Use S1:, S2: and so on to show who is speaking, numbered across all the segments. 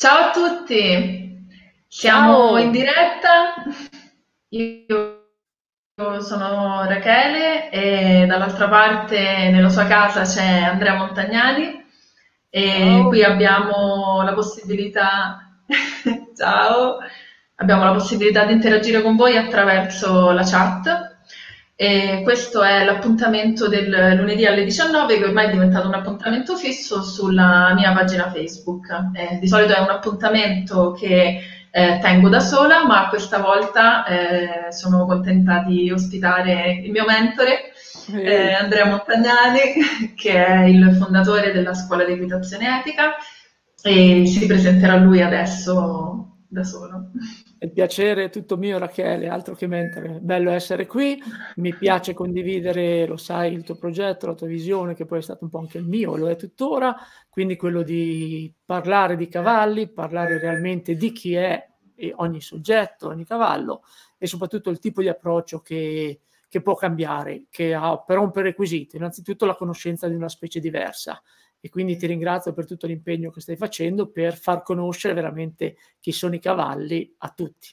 S1: Ciao a tutti, siamo in
S2: Ciao!
S1: diretta. Io sono Rachele e dall'altra parte nella sua casa c'è Andrea Montagnani e
S2: Ciao!
S1: qui abbiamo la possibilità, ciao, abbiamo la possibilità di interagire con voi attraverso la chat. E questo è l'appuntamento del lunedì alle 19, che ormai è diventato un appuntamento fisso sulla mia pagina Facebook. Di solito è un appuntamento che tengo da sola, ma questa volta sono contenta di ospitare il mio mentore,
S2: Eh,
S1: Andrea Montagnani, che è il fondatore della Scuola di Equitazione Etica, e si presenterà lui adesso da solo.
S2: il piacere è tutto mio, Rachele, altro che mentre. Bello essere qui, mi piace condividere, lo sai, il tuo progetto, la tua visione, che poi è stato un po' anche il mio, lo è tuttora, quindi quello di parlare di cavalli, parlare realmente di chi è ogni soggetto, ogni cavallo, e soprattutto il tipo di approccio che può cambiare, che ha però un prerequisito, innanzitutto la conoscenza di una specie diversa. E quindi ti ringrazio per tutto l'impegno che stai facendo per far conoscere veramente chi sono i cavalli a tutti.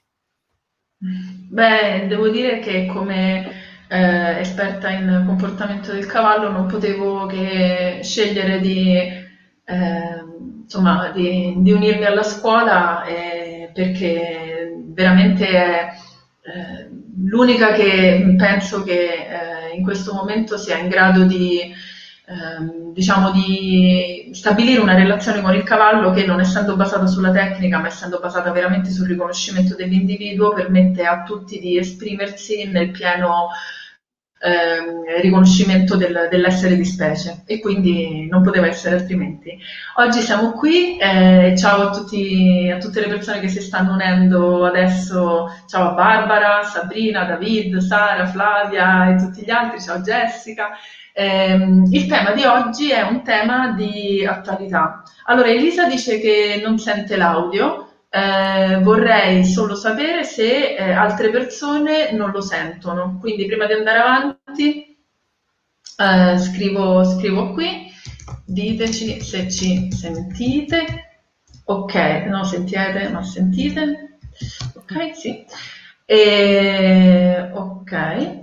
S1: Beh, devo dire che come esperta in comportamento del cavallo non potevo che scegliere insomma, di unirmi alla scuola perché veramente è l'unica che penso che in questo momento sia in grado diciamo, di stabilire una relazione con il cavallo che non essendo basata sulla tecnica, ma essendo basata veramente sul riconoscimento dell'individuo, permette a tutti di esprimersi nel pieno riconoscimento dell'essere di specie e quindi non poteva essere altrimenti. Oggi siamo qui, ciao a tutte le persone che si stanno unendo adesso, ciao a Barbara, Sabrina, David, Sara, Flavia e tutti gli altri, ciao Jessica. Il tema di oggi è un tema di attualità. Allora, Elisa dice che non sente l'audio, vorrei solo sapere se altre persone non lo sentono. Quindi prima di andare avanti, scrivo qui, diteci se ci sentite. Ok, no, sentite, ma sentite? Ok, sì. Ok.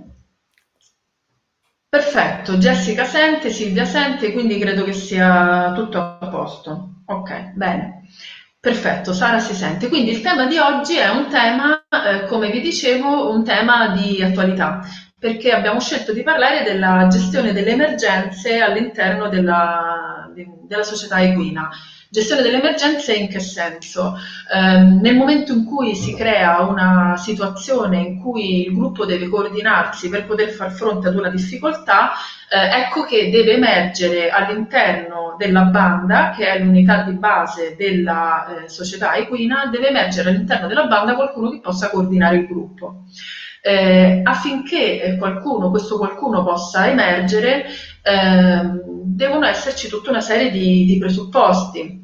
S1: Perfetto, Jessica sente, Silvia sente, quindi credo che sia tutto a posto. Ok, bene. Perfetto, Sara si sente. Quindi il tema di oggi è un tema, come vi dicevo, un tema di attualità, perché abbiamo scelto di parlare della gestione delle emergenze all'interno della società equina. Gestione delle emergenze in che senso? Nel momento in cui si crea una situazione in cui il gruppo deve coordinarsi per poter far fronte ad una difficoltà, ecco che deve emergere all'interno della banda, che è l'unità di base della società equina, deve emergere all'interno della banda qualcuno che possa coordinare il gruppo. Affinché questo qualcuno possa emergere, devono esserci tutta una serie di presupposti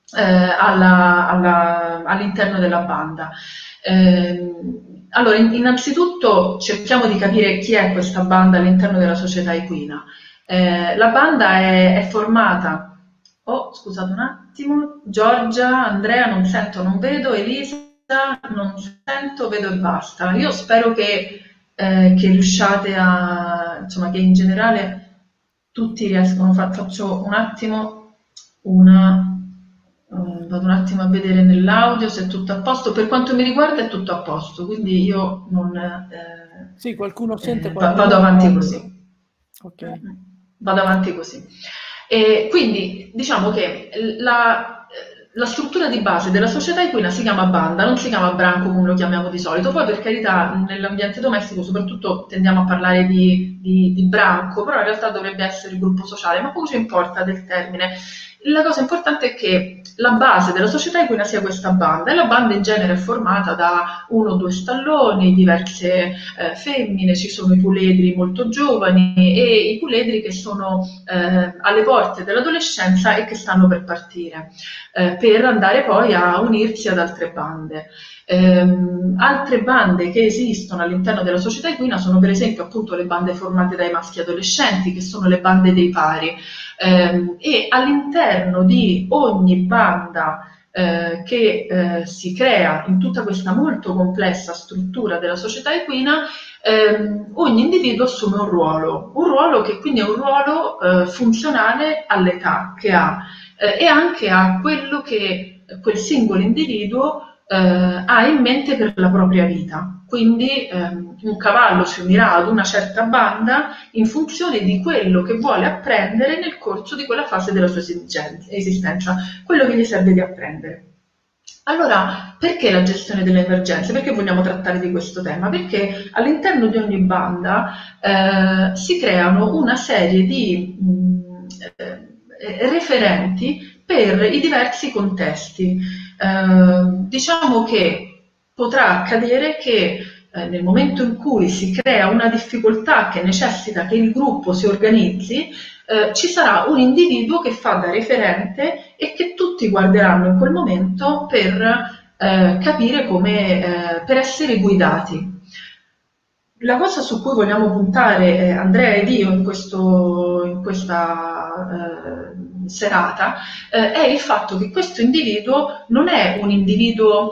S1: all'interno della banda. Allora, innanzitutto cerchiamo di capire chi è questa banda all'interno della società equina. La banda è formata. Oh, scusate un attimo. Giorgia, Andrea, non sento, non vedo. Elisa, non sento, vedo e basta. Io spero che riusciate insomma, che in generale tutti riescono. Faccio un attimo vado un attimo a vedere nell'audio se è tutto a posto. Per quanto mi riguarda è tutto a posto, quindi io non,
S2: Sì, qualcuno sente, qualcuno
S1: vado avanti
S2: no.
S1: così.
S2: Ok.
S1: Vado avanti così. E quindi diciamo che la struttura di base della società equina si chiama banda, non si chiama branco come lo chiamiamo di solito. Poi per carità nell'ambiente domestico soprattutto tendiamo a parlare di branco, però in realtà dovrebbe essere il gruppo sociale, ma poco ci importa del termine. La cosa importante è che la base della società equina sia questa banda e la banda in genere è formata da uno o due stalloni, diverse femmine, ci sono i puledri molto giovani e i puledri che sono alle porte dell'adolescenza e che stanno per partire, per andare poi a unirsi ad altre bande. Altre bande che esistono all'interno della società equina sono per esempio appunto le bande formate dai maschi adolescenti, che sono le bande dei pari, e all'interno di ogni banda che si crea in tutta questa molto complessa struttura della società equina, ogni individuo assume un ruolo che quindi è un ruolo funzionale all'età che ha e anche a quello che quel singolo individuo ha in mente per la propria vita. Quindi un cavallo si unirà ad una certa banda in funzione di quello che vuole apprendere nel corso di quella fase della sua esistenza, quello che gli serve di apprendere. Allora, perché la gestione delle emergenze? Perché vogliamo trattare di questo tema? Perché all'interno di ogni banda si creano una serie di referenti per i diversi contesti. Diciamo che potrà accadere che nel momento in cui si crea una difficoltà che necessita che il gruppo si organizzi, ci sarà un individuo che fa da referente e che tutti guarderanno in quel momento per capire come, per essere guidati. La cosa su cui vogliamo puntare Andrea ed io in questa serata è il fatto che questo individuo non è un individuo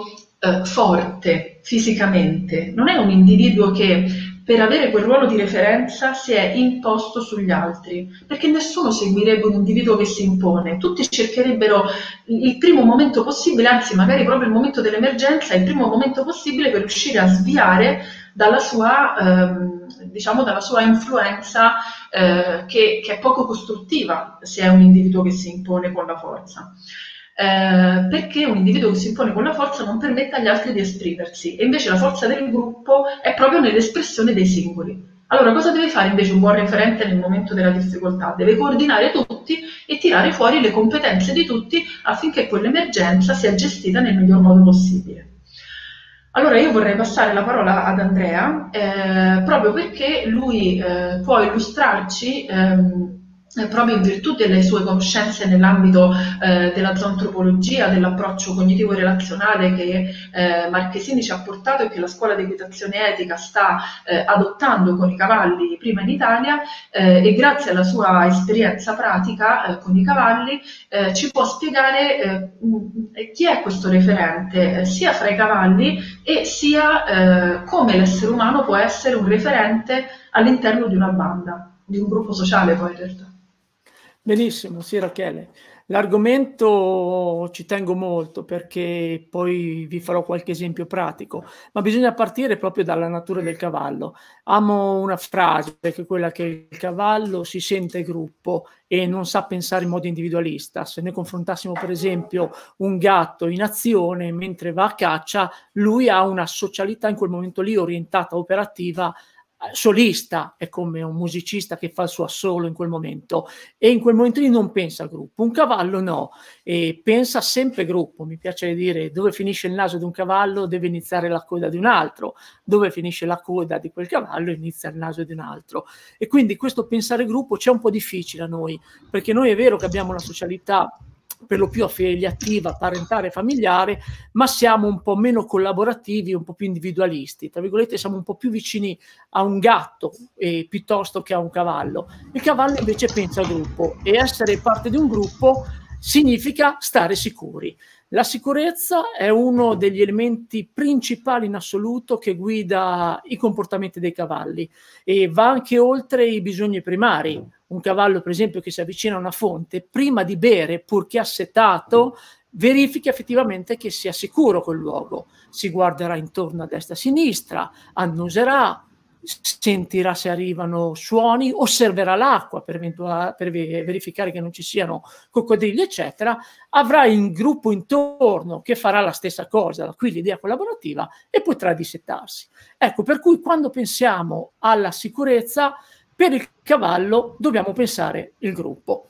S1: forte fisicamente, non è un individuo che per avere quel ruolo di referenza si è imposto sugli altri, perché nessuno seguirebbe un individuo che si impone, tutti cercherebbero il primo momento possibile, anzi magari proprio il momento dell'emergenza, il primo momento possibile per riuscire a sviare dalla sua, diciamo, dalla sua influenza che è poco costruttiva se è un individuo che si impone con la forza. Perché un individuo che si impone con la forza non permette agli altri di esprimersi e invece la forza del gruppo è proprio nell'espressione dei singoli. Allora cosa deve fare invece un buon referente nel momento della difficoltà? Deve coordinare tutti e tirare fuori le competenze di tutti affinché quell'emergenza sia gestita nel miglior modo possibile. Allora io vorrei passare la parola ad Andrea proprio perché lui può illustrarci proprio in virtù delle sue conoscenze nell'ambito della zoantropologia, dell'approccio cognitivo-relazionale che Marchesini ci ha portato e che la scuola di equitazione etica sta adottando con i cavalli prima in Italia e grazie alla sua esperienza pratica con i cavalli ci può spiegare chi è questo referente sia fra i cavalli e sia come l'essere umano può essere un referente all'interno di una banda, di un gruppo sociale poi in realtà.
S2: Benissimo, sì Rachele. L'argomento ci tengo molto perché poi vi farò qualche esempio pratico, ma bisogna partire proprio dalla natura del cavallo. Amo una frase che è quella che il cavallo si sente gruppo e non sa pensare in modo individualista. Se noi confrontassimo per esempio un gatto in azione mentre va a caccia, lui ha una socialità in quel momento lì orientata, operativa, solista, è come un musicista che fa il suo assolo in quel momento e in quel momento lì non pensa al gruppo. Un cavallo no, e pensa sempre gruppo. Mi piace dire dove finisce il naso di un cavallo deve iniziare la coda di un altro, dove finisce la coda di quel cavallo inizia il naso di un altro, e quindi questo pensare gruppo c'è un po' difficile a noi, perché noi è vero che abbiamo una socialità per lo più affiliativa, parentale, familiare, ma siamo un po' meno collaborativi, un po' più individualisti, tra virgolette siamo un po' più vicini a un gatto piuttosto che a un cavallo. Il cavallo invece pensa al gruppo e essere parte di un gruppo significa stare sicuri. La sicurezza è uno degli elementi principali in assoluto che guida i comportamenti dei cavalli e va anche oltre i bisogni primari. Un cavallo, per esempio, che si avvicina a una fonte, prima di bere, purché assetato, verifica effettivamente che sia sicuro quel luogo. Si guarderà intorno a destra e a sinistra, annuserà, sentirà se arrivano suoni, osserverà l'acqua per verificare che non ci siano coccodrilli, eccetera. Avrà il gruppo intorno che farà la stessa cosa, da qui l'idea collaborativa, e potrà dissettarsi. Ecco, per cui quando pensiamo alla sicurezza, per il cavallo dobbiamo pensare il gruppo.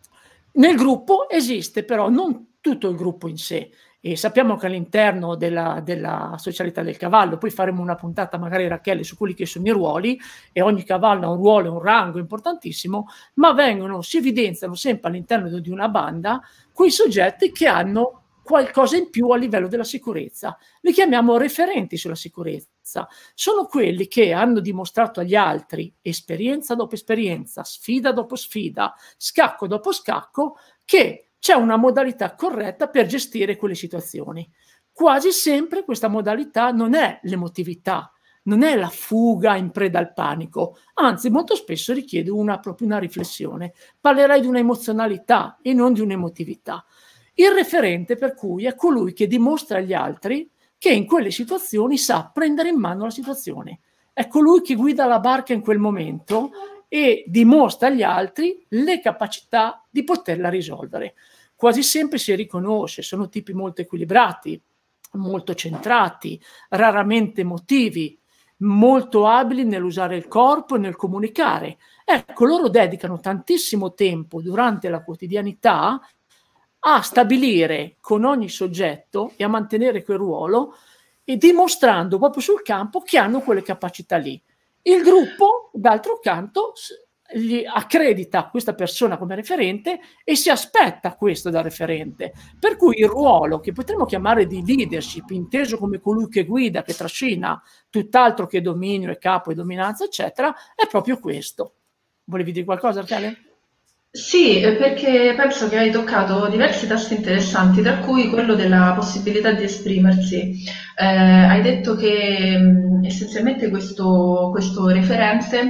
S2: Nel gruppo esiste però non tutto il gruppo in sé, e sappiamo che all'interno della socialità del cavallo, poi faremo una puntata magari Rachele su quelli che sono i ruoli, e ogni cavallo ha un ruolo e un rango importantissimo, ma si evidenziano sempre all'interno di una banda quei soggetti che hanno qualcosa in più a livello della sicurezza. Li chiamiamo referenti sulla sicurezza. Sono quelli che hanno dimostrato agli altri, esperienza dopo esperienza, sfida dopo sfida, scacco dopo scacco, che c'è una modalità corretta per gestire quelle situazioni. Quasi sempre questa modalità non è l'emotività, non è la fuga in preda al panico, anzi molto spesso richiede proprio una riflessione. Parlerai di una emozionalità e non di un'emotività. Il referente, per cui, è colui che dimostra agli altri che in quelle situazioni sa prendere in mano la situazione. È colui che guida la barca in quel momento e dimostra agli altri le capacità di poterla risolvere. Quasi sempre si riconosce, sono tipi molto equilibrati, molto centrati, raramente emotivi, molto abili nell'usare il corpo e nel comunicare. Ecco, loro dedicano tantissimo tempo durante la quotidianità a stabilire con ogni soggetto e a mantenere quel ruolo e dimostrando proprio sul campo che hanno quelle capacità lì. Il gruppo, d'altro canto, gli accredita questa persona come referente e si aspetta questo dal referente. Per cui il ruolo, che potremmo chiamare di leadership, inteso come colui che guida, che trascina, tutt'altro che dominio e capo e dominanza, eccetera, è proprio questo. Volevi dire qualcosa, Rachele?
S1: Sì, perché penso che hai toccato diversi tasti interessanti, tra cui quello della possibilità di esprimersi. Hai detto che essenzialmente questo referente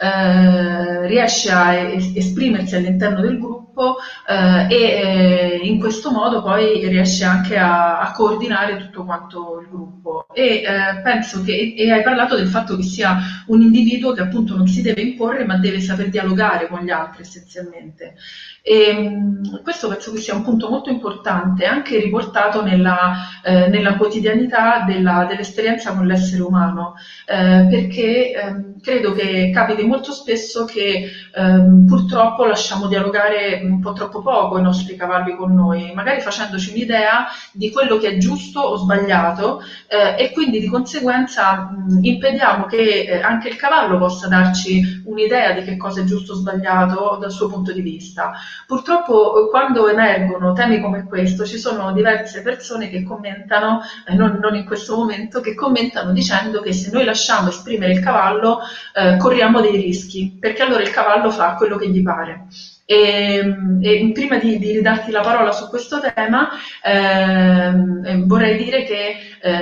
S1: riesce a esprimersi all'interno del gruppo e in questo modo poi riesce anche a coordinare tutto quanto il gruppo. E penso che e hai parlato del fatto che sia un individuo che appunto non si deve imporre ma deve saper dialogare con gli altri essenzialmente. Questo penso che sia un punto molto importante, anche riportato nella quotidianità dell'esperienza con l'essere umano, perché credo che capiti molto spesso che purtroppo lasciamo dialogare un po' troppo poco i nostri cavalli con noi, magari facendoci un'idea di quello che è giusto o sbagliato, e quindi di conseguenza impediamo che anche il cavallo possa darci un'idea di che cosa è giusto o sbagliato dal suo punto di vista. Purtroppo quando emergono temi come questo ci sono diverse persone che commentano, non in questo momento, che commentano dicendo che se noi lasciamo esprimere il cavallo corriamo dei rischi, perché allora il cavallo fa quello che gli pare. E prima di ridarti la parola su questo tema, vorrei dire che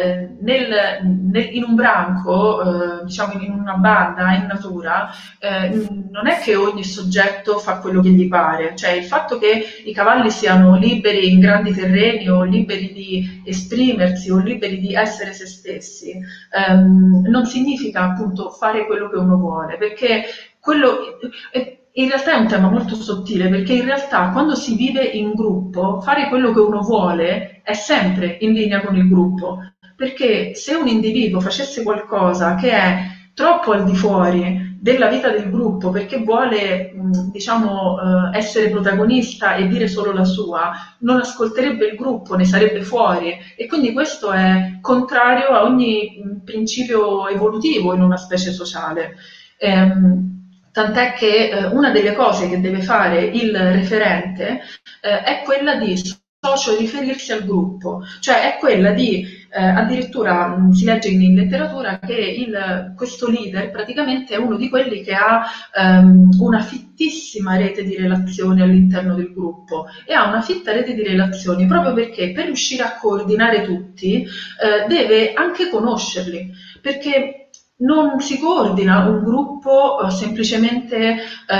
S1: in un branco, diciamo in una banda, in natura, non è che ogni soggetto fa quello che gli pare, cioè il fatto che i cavalli siano liberi in grandi terreni o liberi di esprimersi o liberi di essere se stessi, non significa appunto fare quello che uno vuole, perché quello in realtà è un tema molto sottile, perché in realtà quando si vive in gruppo, fare quello che uno vuole è sempre in linea con il gruppo, perché se un individuo facesse qualcosa che è troppo al di fuori della vita del gruppo, perché vuole, diciamo, essere protagonista e dire solo la sua, non ascolterebbe il gruppo, ne sarebbe fuori, e quindi questo è contrario a ogni principio evolutivo in una specie sociale. Tant'è che una delle cose che deve fare il referente è quella di socio-riferirsi al gruppo, cioè è quella di, addirittura si legge in letteratura che questo leader praticamente è uno di quelli che ha una fittissima rete di relazioni all'interno del gruppo e ha una fitta rete di relazioni proprio perché per riuscire a coordinare tutti deve anche conoscerli, perché non si coordina un gruppo semplicemente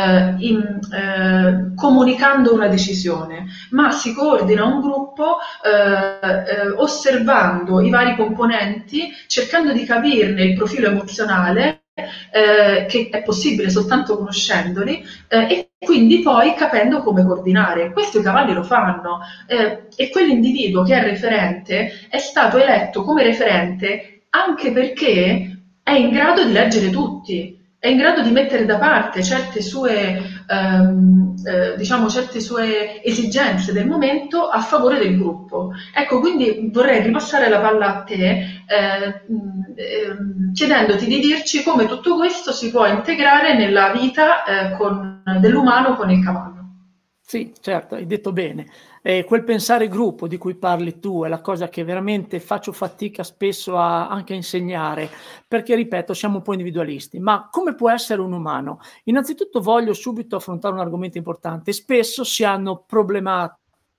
S1: comunicando una decisione, ma si coordina un gruppo osservando i vari componenti, cercando di capirne il profilo emozionale, che è possibile soltanto conoscendoli, e quindi poi capendo come coordinare. Questo i cavalli lo fanno, e quell'individuo che è referente è stato eletto come referente anche perché è in grado di leggere tutti, è in grado di mettere da parte certe sue, diciamo, certe sue esigenze del momento a favore del gruppo. Ecco, quindi vorrei ripassare la palla a te, chiedendoti di dirci come tutto questo si può integrare nella vita dell'umano con il cavallo.
S2: Sì, certo, hai detto bene. Quel pensare gruppo di cui parli tu è la cosa che veramente faccio fatica spesso anche a insegnare, perché ripeto, siamo un po' individualisti. Ma come può essere un umano? Innanzitutto voglio subito affrontare un argomento importante. Spesso si hanno problematiche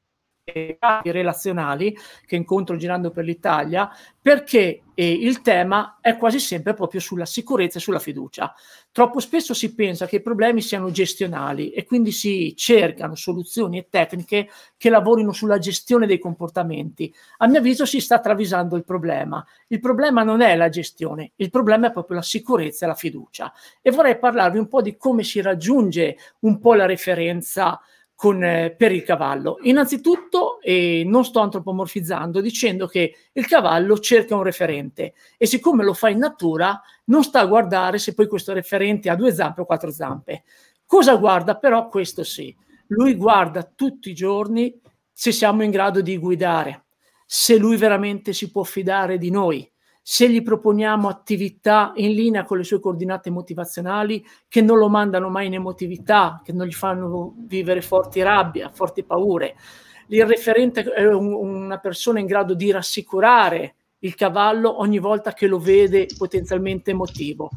S2: relazionali che incontro girando per l'Italia, perché il tema è quasi sempre proprio sulla sicurezza e sulla fiducia. Troppo spesso si pensa che i problemi siano gestionali e quindi si cercano soluzioni e tecniche che lavorino sulla gestione dei comportamenti. A mio avviso si sta travisando il problema. Il problema non è la gestione, il problema è proprio la sicurezza e la fiducia. E vorrei parlarvi un po' di come si raggiunge un po' la referenza per il cavallo. Innanzitutto, non sto antropomorfizzando dicendo che il cavallo cerca un referente e siccome lo fa in natura non sta a guardare se poi questo referente ha 2 zampe o 4 zampe. Cosa guarda però? Questo sì, lui guarda tutti i giorni se siamo in grado di guidare, se lui veramente si può fidare di noi, se gli proponiamo attività in linea con le sue coordinate motivazionali che non lo mandano mai in emotività, che non gli fanno vivere forti rabbia, forti paure. Il referente è una persona in grado di rassicurare il cavallo ogni volta che lo vede potenzialmente emotivo.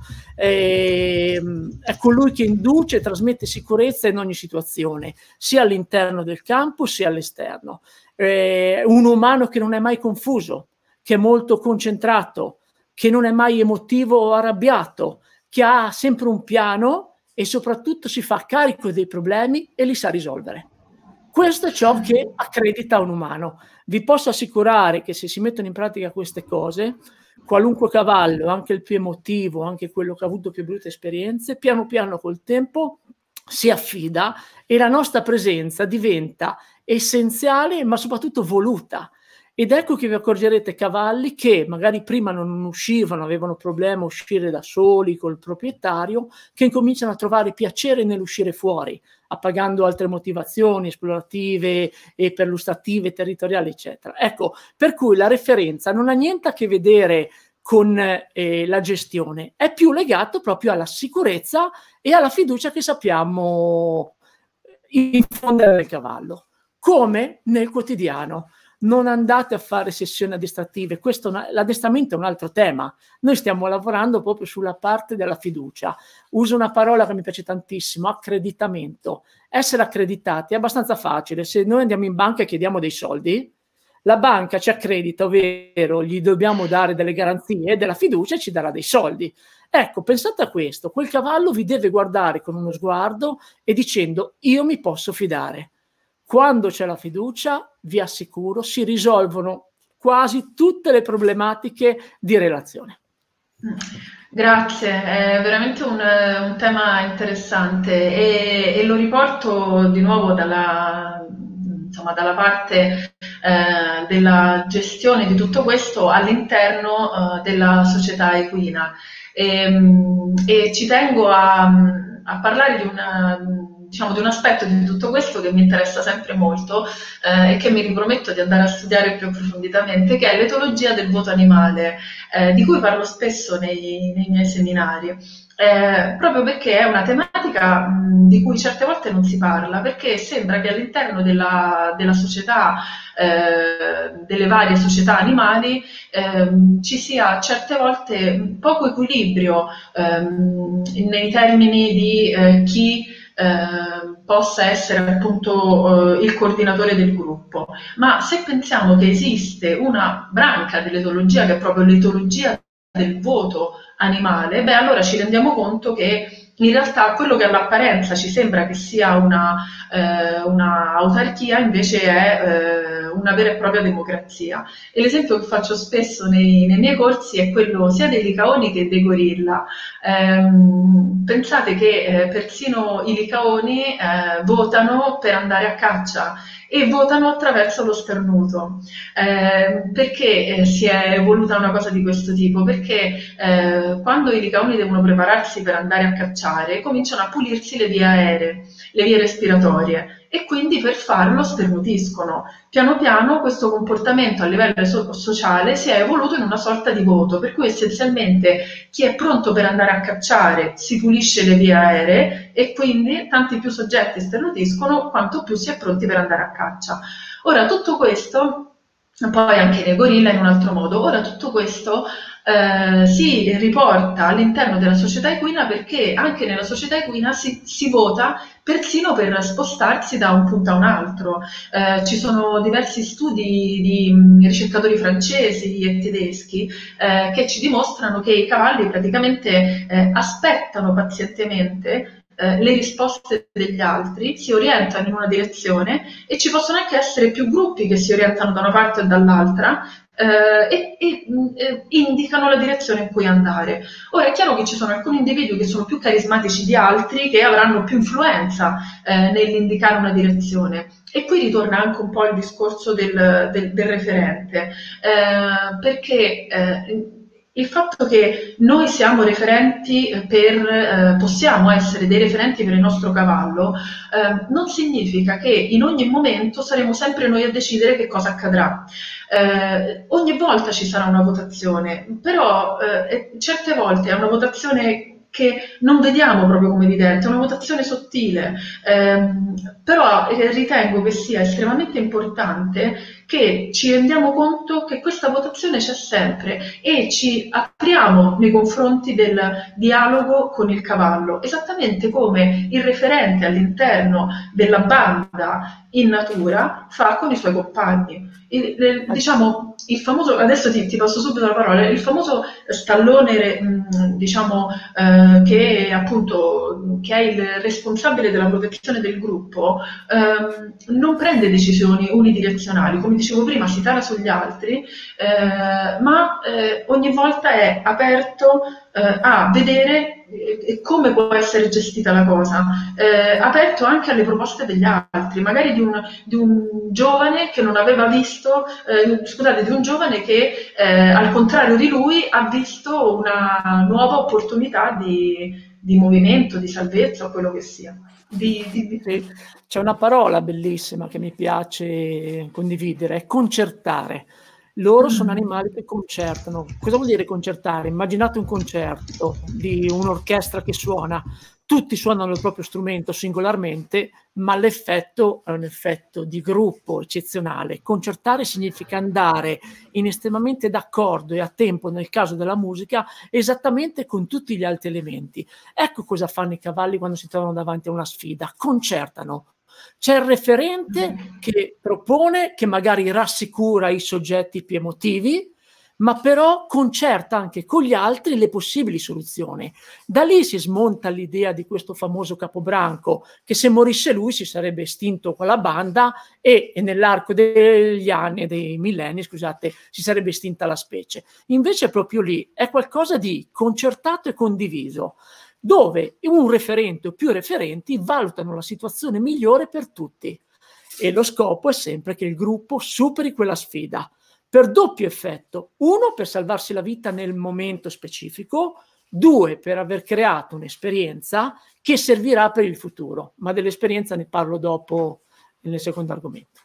S2: È colui che induce e trasmette sicurezza in ogni situazione, sia all'interno del campo sia all'esterno. Un umano che non è mai confuso, che è molto concentrato, che non è mai emotivo o arrabbiato, che ha sempre un piano e soprattutto si fa carico dei problemi e li sa risolvere. Questo è ciò che accredita un umano. Vi posso assicurare che se si mettono in pratica queste cose, qualunque cavallo, anche il più emotivo, anche quello che ha avuto più brutte esperienze, piano piano col tempo si affida e la nostra presenza diventa essenziale ma soprattutto voluta. Ed ecco che vi accorgerete cavalli che magari prima non uscivano, avevano problema a uscire da soli col proprietario, che incominciano a trovare piacere nell'uscire fuori, appagando altre motivazioni esplorative e perlustrative, territoriali, eccetera. Ecco, per cui la referenza non ha niente a che vedere con la gestione, è più legato proprio alla sicurezza e alla fiducia che sappiamo infondere nel cavallo, come nel quotidiano. Non andate a fare sessioni addestrative, l'addestramento è un altro tema, noi stiamo lavorando proprio sulla parte della fiducia. Uso una parola che mi piace tantissimo, accreditamento. Essere accreditati è abbastanza facile. Se noi andiamo in banca e chiediamo dei soldi, la banca ci accredita, ovvero gli dobbiamo dare delle garanzie della fiducia e ci darà dei soldi. Ecco, pensate a questo, quel cavallo vi deve guardare con uno sguardo e dicendo io mi posso fidare. Quando c'è la fiducia, vi assicuro, si risolvono quasi tutte le problematiche di relazione.
S1: Grazie, è veramente un tema interessante e lo riporto di nuovo dalla parte della gestione di tutto questo all'interno della società equina. E ci tengo a parlare di un aspetto di tutto questo che mi interessa sempre molto e che mi riprometto di andare a studiare più approfonditamente, che è l'etologia del voto animale, di cui parlo spesso nei miei seminari, proprio perché è una tematica di cui certe volte non si parla, perché sembra che all'interno della società, delle varie società animali, ci sia certe volte poco equilibrio nei termini di chi possa essere appunto il coordinatore del gruppo. Ma se pensiamo che esiste una branca dell'etologia che è proprio l'etologia del voto animale, beh, allora ci rendiamo conto che in realtà quello che all'apparenza ci sembra che sia una autarchia invece è una vera e propria democrazia. E l'esempio che faccio spesso nei miei corsi è quello sia dei licaoni che dei gorilla. Pensate che persino i licaoni votano per andare a caccia e votano attraverso lo sternuto. Perché si è evoluta una cosa di questo tipo? Perché quando i licaoni devono prepararsi per andare a cacciare, cominciano a pulirsi le vie aeree, le vie respiratorie, e quindi per farlo sternutiscono. Piano piano questo comportamento a livello sociale si è evoluto in una sorta di voto, per cui essenzialmente chi è pronto per andare a cacciare si pulisce le vie aeree e quindi tanti più soggetti sternutiscono quanto più si è pronti per andare a caccia. Ora, tutto questo poi anche nei gorilla in un altro modo. Ora tutto questo si riporta all'interno della società equina, perché anche nella società equina si vota persino per spostarsi da un punto a un altro. Ci sono diversi studi di ricercatori francesi e tedeschi che ci dimostrano che i cavalli praticamente aspettano pazientemente le risposte degli altri, si orientano in una direzione, e ci possono anche essere più gruppi che si orientano da una parte o dall'altra e indicano la direzione in cui andare. Ora è chiaro che ci sono alcuni individui che sono più carismatici di altri, che avranno più influenza nell'indicare una direzione. E qui ritorna anche un po' il discorso del referente, perché il fatto che noi siamo referenti possiamo essere dei referenti per il nostro cavallo, non significa che in ogni momento saremo sempre noi a decidere che cosa accadrà. Ogni volta ci sarà una votazione, però certe volte è una votazione che non vediamo proprio come evidente, è una votazione sottile, però ritengo che sia estremamente importante che ci rendiamo conto che questa votazione c'è sempre e ci apriamo nei confronti del dialogo con il cavallo, esattamente come il referente all'interno della banda in natura fa con i suoi compagni. Diciamo, il famoso, adesso ti passo subito la parola, il famoso stallone, diciamo, che appunto che è il responsabile della protezione del gruppo, non prende decisioni unidirezionali, come dicevo prima, si tara sugli altri, ma ogni volta è aperto a vedere come può essere gestita la cosa, aperto anche alle proposte degli altri, magari di un giovane che non aveva visto, scusate, di un giovane che al contrario di lui ha visto una nuova opportunità di movimento, di salvezza o quello che sia.
S2: Sì, c'è una parola bellissima che mi piace condividere, è concertare. Loro sono animali che concertano. Cosa vuol dire concertare? Immaginate un concerto di un'orchestra che suona, tutti suonano il proprio strumento singolarmente, ma l'effetto è un effetto di gruppo eccezionale. Concertare significa andare in estremamente d'accordo e a tempo, nel caso della musica, esattamente con tutti gli altri elementi. Ecco cosa fanno i cavalli quando si trovano davanti a una sfida: concertano. C'è il referente che propone, che magari rassicura i soggetti più emotivi, ma però concerta anche con gli altri le possibili soluzioni. Da lì si smonta l'idea di questo famoso capobranco, che se morisse lui si sarebbe estinto quella banda e nell'arco degli anni, dei millenni, scusate, si sarebbe estinta la specie. Invece proprio lì è qualcosa di concertato e condiviso, dove un referente o più referenti valutano la situazione migliore per tutti. E lo scopo è sempre che il gruppo superi quella sfida, per doppio effetto: uno, per salvarsi la vita nel momento specifico; due, per aver creato un'esperienza che servirà per il futuro. Ma dell'esperienza ne parlo dopo, nel secondo argomento.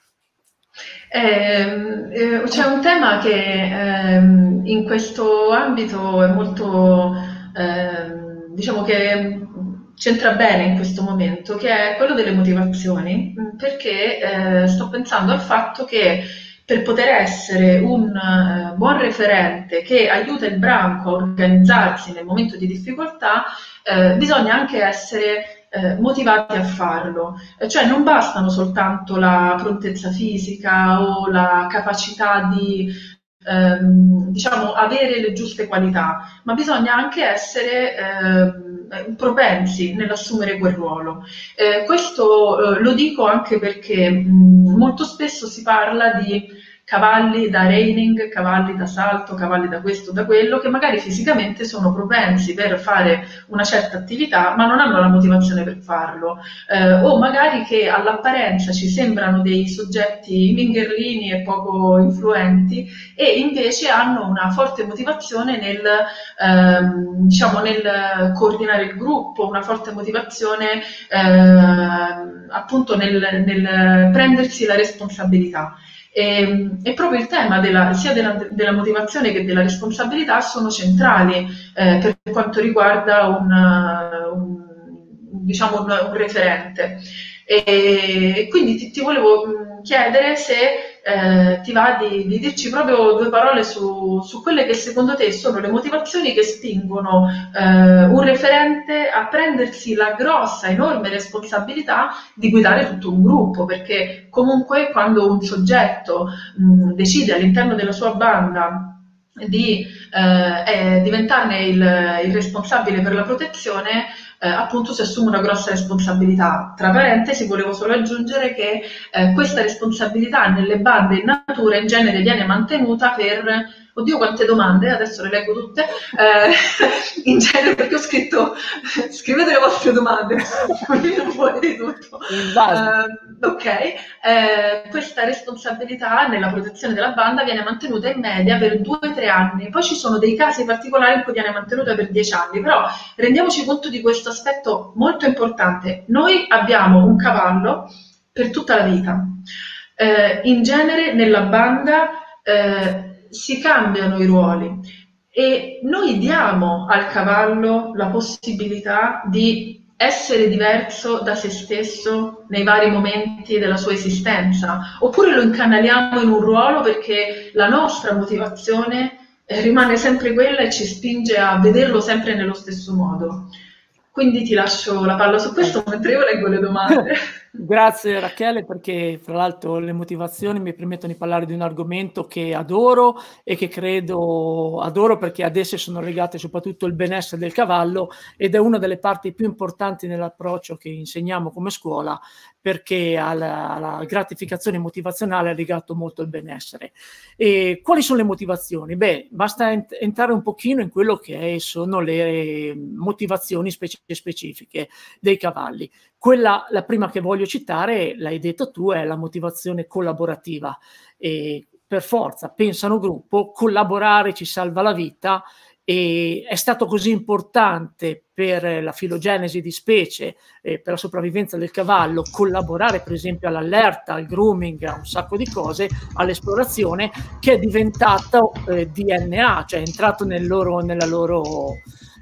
S1: C'è un tema che in questo ambito è molto, diciamo che c'entra bene in questo momento, che è quello delle motivazioni, perché sto pensando al fatto che per poter essere un buon referente che aiuta il branco a organizzarsi nel momento di difficoltà, bisogna anche essere motivati a farlo, cioè non bastano soltanto la prontezza fisica o la capacità di diciamo avere le giuste qualità, ma bisogna anche essere propensi nell'assumere quel ruolo. Questo lo dico anche perché molto spesso si parla di cavalli da reining, cavalli da salto, cavalli da questo, da quello, che magari fisicamente sono propensi per fare una certa attività, ma non hanno la motivazione per farlo, o magari che all'apparenza ci sembrano dei soggetti mingherlini e poco influenti, e invece hanno una forte motivazione diciamo, nel coordinare il gruppo, una forte motivazione appunto nel prendersi la responsabilità. E proprio il tema sia della motivazione che della responsabilità sono centrali per quanto riguarda diciamo un referente. E quindi ti volevo chiedere se ti va di dirci proprio due parole su quelle che secondo te sono le motivazioni che spingono un referente a prendersi la grossa, enorme responsabilità di guidare tutto un gruppo, perché comunque quando un soggetto decide all'interno della sua banda di diventarne il responsabile per la protezione, appunto si assume una grossa responsabilità. Tra parentesi, volevo solo aggiungere che questa responsabilità nelle bande in natura in genere viene mantenuta per... Oddio, quante domande, adesso le leggo tutte. In genere, perché ho scritto scrivete le vostre domande, non fuori di tutto. Ok, questa responsabilità nella protezione della banda viene mantenuta in media per 2 o 3 anni, poi ci sono dei casi particolari in cui viene mantenuta per 10 anni, però rendiamoci conto di questo aspetto molto importante. Noi abbiamo un cavallo per tutta la vita. In genere nella banda si cambiano i ruoli e noi diamo al cavallo la possibilità di essere diverso da se stesso nei vari momenti della sua esistenza, oppure lo incanaliamo in un ruolo perché la nostra motivazione rimane sempre quella e ci spinge a vederlo sempre nello stesso modo. Quindi ti lascio la palla su questo mentre io leggo le domande.
S2: Grazie Rachele, perché fra l'altro le motivazioni mi permettono di parlare di un argomento che adoro e che credo adoro perché ad esse sono legate soprattutto il benessere del cavallo ed è una delle parti più importanti nell'approccio che insegniamo come scuola, perché alla gratificazione motivazionale è legato molto il benessere. E quali sono le motivazioni? Beh, basta entrare un pochino in quello che sono le motivazioni specifiche dei cavalli. Quella, la prima che voglio citare, l'hai detto tu, è la motivazione collaborativa. E per forza, pensano gruppo, collaborare ci salva la vita e è stato così importante per la filogenesi di specie, per la sopravvivenza del cavallo, collaborare per esempio all'allerta, al grooming, a un sacco di cose, all'esplorazione, che è diventato DNA, cioè è entrato nella loro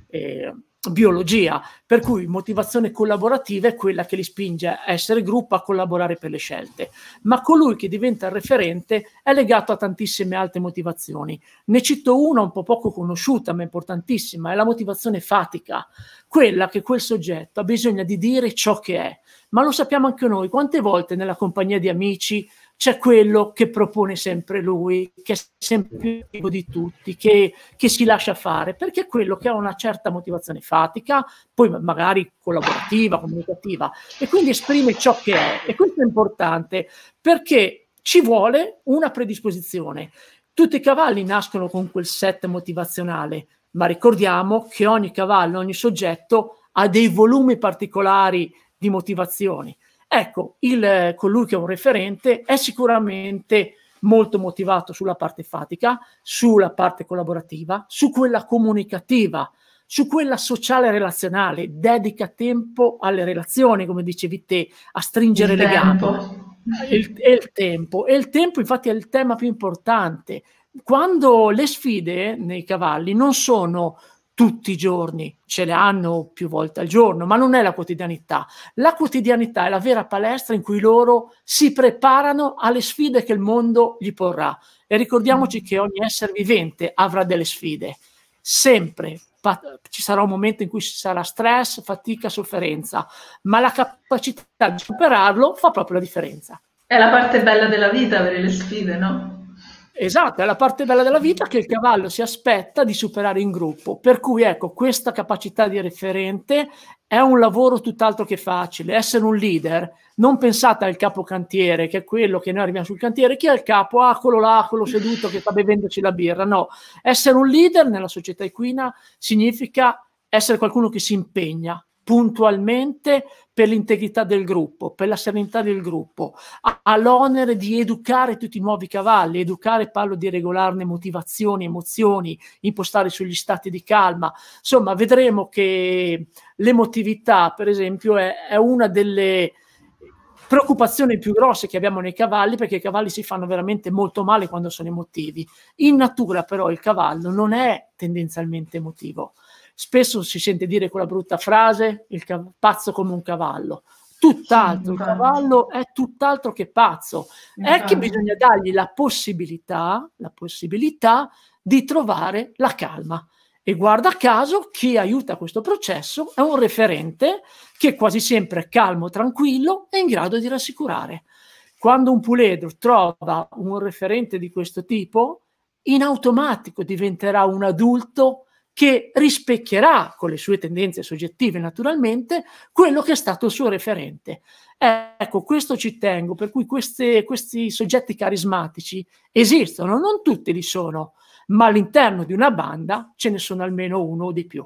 S2: biologia, per cui motivazione collaborativa è quella che li spinge a essere gruppo, a collaborare per le scelte, ma colui che diventa il referente è legato a tantissime altre motivazioni. Ne cito una un po' poco conosciuta ma importantissima, è la motivazione fatica, quella che quel soggetto ha bisogno di dire ciò che è, ma lo sappiamo anche noi, quante volte nella compagnia di amici c'è quello che propone sempre lui, che è sempre più attivo di tutti, che si lascia fare, perché è quello che ha una certa motivazione fatica, poi magari collaborativa, comunicativa, e quindi esprime ciò che è. E questo è importante, perché ci vuole una predisposizione. Tutti i cavalli nascono con quel set motivazionale, ma ricordiamo che ogni cavallo, ogni soggetto ha dei volumi particolari di motivazioni. Ecco, colui che è un referente è sicuramente molto motivato sulla parte fatica, sulla parte collaborativa, su quella comunicativa, su quella sociale relazionale, dedica tempo alle relazioni, come dicevi te, a stringere legami. Il tempo infatti è il tema più importante. Quando le sfide nei cavalli non sono tutti i giorni, ce le hanno più volte al giorno, ma non è la quotidianità. La quotidianità è la vera palestra in cui loro si preparano alle sfide che il mondo gli porrà. E ricordiamoci che ogni essere vivente avrà delle sfide. Sempre ci sarà un momento in cui ci sarà stress, fatica, sofferenza, ma la capacità di superarlo fa proprio la differenza.
S1: È la parte bella della vita avere le sfide, no?
S2: Esatto, è la parte bella della vita che il cavallo si aspetta di superare in gruppo, per cui ecco, questa capacità di referente è un lavoro tutt'altro che facile. Essere un leader, non pensate al capocantiere, che è quello che noi arriviamo sul cantiere, chi è il capo? Ah, quello là, quello seduto che sta bevendoci la birra. No, essere un leader nella società equina significa essere qualcuno che si impegna puntualmente per l'integrità del gruppo, per la serenità del gruppo, ha l'onere di educare tutti i nuovi cavalli. Educare, parlo di regolarne motivazioni, emozioni, impostare sugli stati di calma. Insomma, vedremo che l'emotività, per esempio, è una delle preoccupazioni più grosse che abbiamo nei cavalli, perché i cavalli si fanno veramente molto male quando sono emotivi. In natura però il cavallo non è tendenzialmente emotivo. Spesso si sente dire quella brutta frase, pazzo come un cavallo. tutt'altro,
S1: Sì,
S2: il cavallo è tutt'altro che pazzo, è che bisogna dargli la possibilità di trovare la calma. E guarda caso, chi aiuta questo processo è un referente che quasi sempre è calmo, tranquillo e in grado di rassicurare. Quando un puledro trova un referente di questo tipo, in automatico diventerà un adulto che rispecchierà, con le sue tendenze soggettive naturalmente, quello che è stato il suo referente. Ecco, questo ci tengo, per cui questi soggetti carismatici esistono, non tutti li sono, ma all'interno di una banda ce ne sono almeno uno o di più.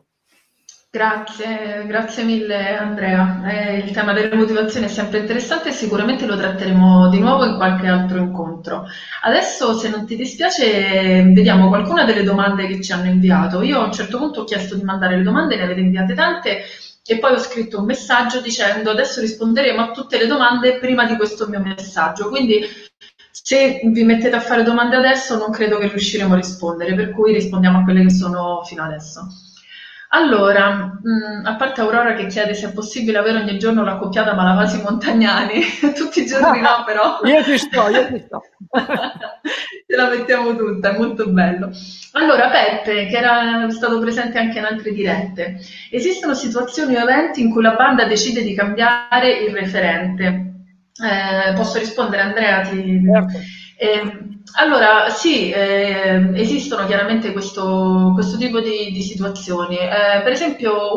S1: Grazie mille Andrea. Il tema delle motivazioni è sempre interessante e sicuramente lo tratteremo di nuovo in qualche altro incontro. Adesso, se non ti dispiace, vediamo qualcuna delle domande che ci hanno inviato. Io a un certo punto ho chiesto di mandare le domande, ne avete inviate tante, e poi ho scritto un messaggio dicendo adesso risponderemo a tutte le domande prima di questo mio messaggio. Quindi se vi mettete a fare domande adesso non credo che riusciremo a rispondere, per cui rispondiamo a quelle che sono fino adesso. Allora, a parte Aurora che chiede se è possibile avere ogni giorno l'accoppiata Malavasi Montagnani, tutti i giorni no però.
S2: Io ci sto.
S1: Ce la mettiamo tutta, è molto bello. Allora, Peppe, che era stato presente anche in altre dirette, esistono situazioni o eventi in cui la banda decide di cambiare il referente? Posso rispondere, Andrea?
S2: Certo.
S1: Allora, sì, esistono chiaramente questo tipo di situazioni. Per esempio,